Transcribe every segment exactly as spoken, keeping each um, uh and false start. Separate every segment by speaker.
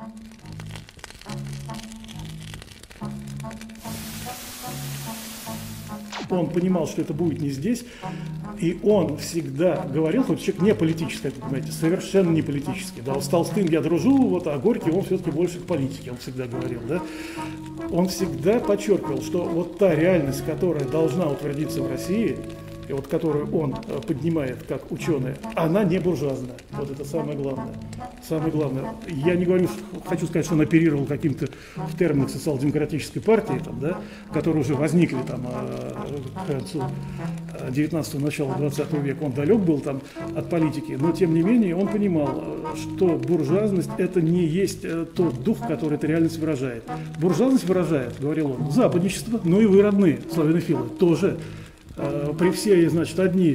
Speaker 1: Он понимал, что это будет не здесь, и он всегда говорил, хоть человек не политический, как вы понимаете, совершенно не политический. Да, с Толстым я дружу, вот, а Горький, он все-таки больше к политике, он всегда говорил. Да. Он всегда подчеркивал, что вот та реальность, которая должна утвердиться в России, и вот которую он поднимает как ученый, она не буржуазная. Вот это самое главное. Самое главное. Я не говорю, хочу сказать, что он оперировал каким-то в терминах социал-демократической партии, там, да, которые уже возникли там, к концу девятнадцатого, начала двадцатого века. Он далек был там от политики, но тем не менее он понимал, что буржуазность это не есть тот дух, который эта реальность выражает. Буржуазность выражает, говорил он, западничество, но и вы, родные славянофилы, тоже. При всей, значит, одни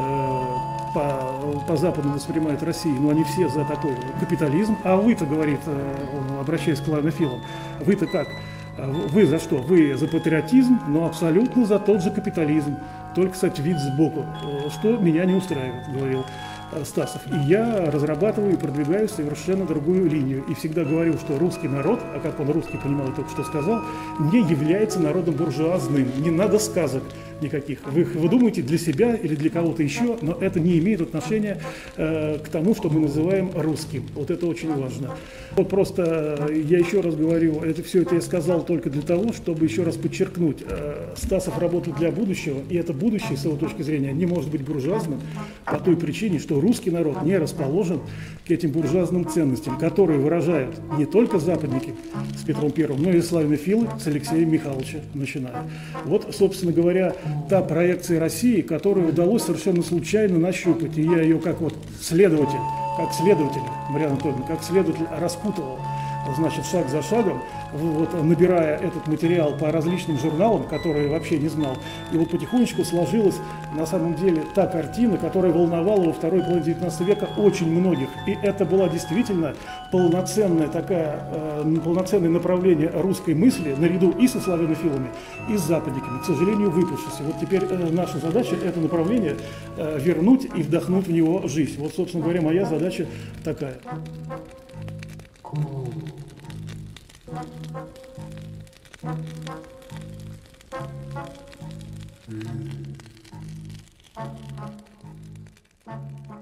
Speaker 1: по, по западному воспринимают Россию, но они все за такой капитализм. А вы-то, говорит, обращаясь к славянофилам, вы-то как? Вы за что? Вы за патриотизм, но абсолютно за тот же капитализм. Только, кстати, вид сбоку, что меня не устраивает, говорил Стасов. И я разрабатываю и продвигаю совершенно другую линию. И всегда говорю, что русский народ, а как он русский понимал, я только что сказал, не является народом буржуазным. Не надо сказок никаких. Вы, вы думаете для себя или для кого-то еще, но это не имеет отношения э, к тому, что мы называем русским. Вот это очень важно. Вот просто э, я еще раз говорю, это все это я сказал только для того, чтобы еще раз подчеркнуть, э, Стасов работает для будущего, и это будущее, с его точки зрения, не может быть буржуазным по той причине, что русский народ не расположен к этим буржуазным ценностям, которые выражают не только западники с Петром Первым, но и славянофилы с Алексеем Михайловичем начиная. Вот, собственно говоря, та проекция России, которую удалось совершенно случайно нащупать, и я ее как вот следователь, как следователь, Марьяна Анатольевна, как следователь распутывал, значит, шаг за шагом, вот, набирая этот материал по различным журналам, которые я вообще не знал. И вот потихонечку сложилась на самом деле та картина, которая волновала во второй половине девятнадцатого века очень многих. И это была действительно полноценная такая, э, полноценное направление русской мысли, наряду и со славянофилами, и с западниками, к сожалению, выпавшись. Вот теперь э, наша задача это направление э, вернуть и вдохнуть в него жизнь. Вот, собственно говоря, моя задача такая. Mm-hmm.